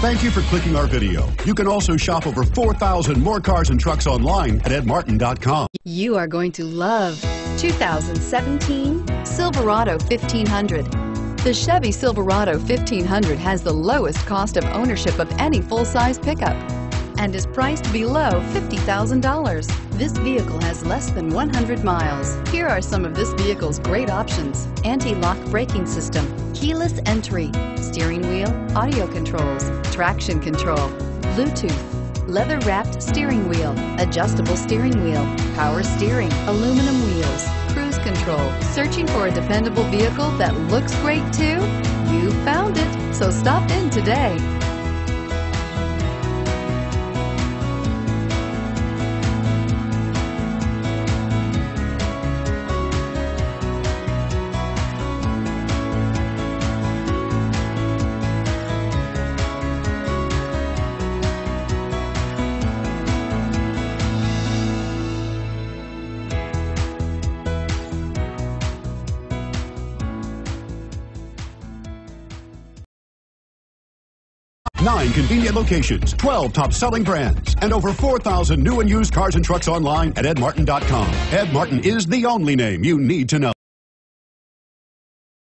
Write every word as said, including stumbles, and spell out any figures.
Thank you for clicking our video. You can also shop over four thousand more cars and trucks online at ed martin dot com. You are going to love two thousand seventeen Silverado fifteen hundred. The Chevy Silverado fifteen hundred has the lowest cost of ownership of any full-size pickup and is priced below fifty thousand dollars. This vehicle has less than one hundred miles. Here are some of this vehicle's great options: anti-lock braking system, keyless entry, steering wheel audio controls, traction control, Bluetooth, leather-wrapped steering wheel, adjustable steering wheel, power steering, aluminum wheels, cruise control. Searching for a dependable vehicle that looks great too? You found it, so stop in today. Nine convenient locations, twelve top-selling brands, and over four thousand new and used cars and trucks online at ed martin dot com. Ed Martin is the only name you need to know.